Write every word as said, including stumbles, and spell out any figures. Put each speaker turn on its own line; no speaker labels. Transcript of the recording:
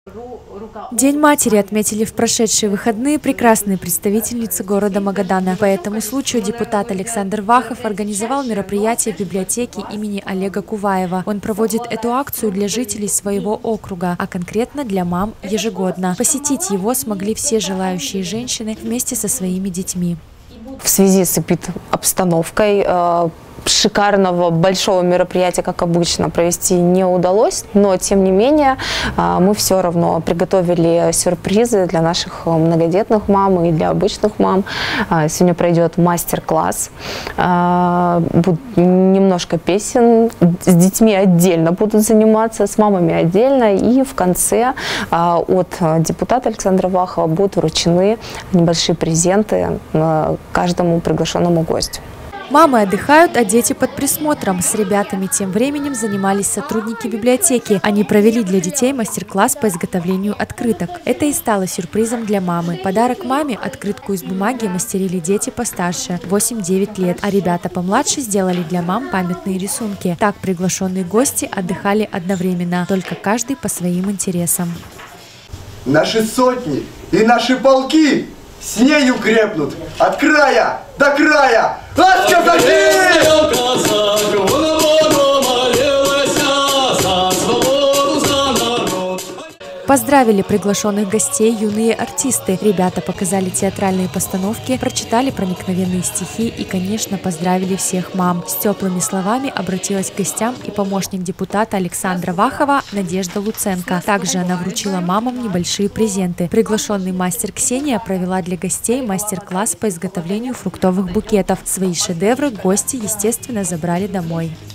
День матери отметили в прошедшие выходные прекрасные представительницы города Магадана. По этому случаю депутат Александр Вахов организовал мероприятие в библиотеке имени Олега Куваева. Он проводит эту акцию для жителей своего округа, а конкретно для мам ежегодно. Посетить его смогли все желающие женщины вместе со своими детьми.
В связи с эпид-обстановкой шикарного большого мероприятия, как обычно, провести не удалось, но тем не менее мы все равно приготовили сюрпризы для наших многодетных мам и для обычных мам. Сегодня пройдет мастер-класс, будет немножко песен, с детьми отдельно будут заниматься, с мамами отдельно, и в конце от депутата Александра Вахова будут вручены небольшие презенты каждому приглашенному гостю.
Мамы отдыхают, а дети под присмотром. С ребятами тем временем занимались сотрудники библиотеки. Они провели для детей мастер-класс по изготовлению открыток. Это и стало сюрпризом для мамы. Подарок маме – открытку из бумаги мастерили дети постарше – восемь-девять лет, а ребята помладше сделали для мам памятные рисунки. Так приглашенные гости отдыхали одновременно, только каждый по своим интересам.
Наши сотни и наши полки с нею крепнут от края до края. Ах,
Поздравили приглашенных гостей юные артисты. Ребята показали театральные постановки, прочитали проникновенные стихи и, конечно, поздравили всех мам. С теплыми словами обратилась к гостям и помощник депутата Александра Вахова Надежда Луценко. Также она вручила мамам небольшие презенты. Приглашенный мастер Ксения провела для гостей мастер-класс по изготовлению фруктовых букетов. Свои шедевры гости, естественно, забрали домой.